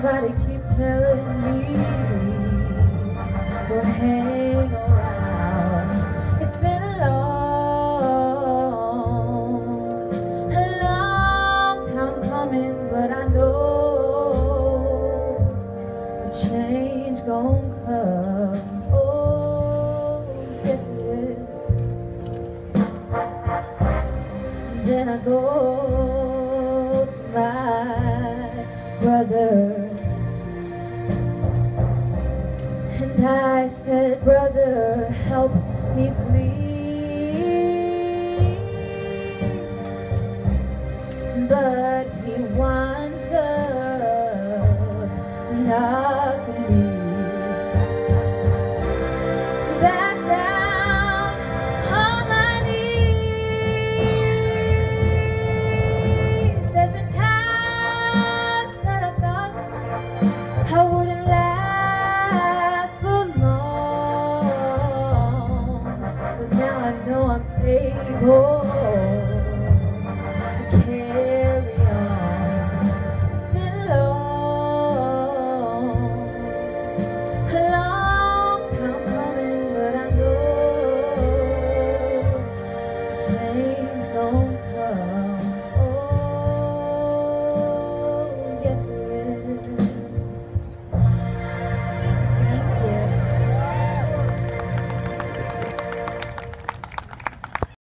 Everybody keep telling me, don't hang around. It's been a long time coming, but I know the change gon' come. Oh, yeah. Then I go to my brother, and I said, brother, help me please.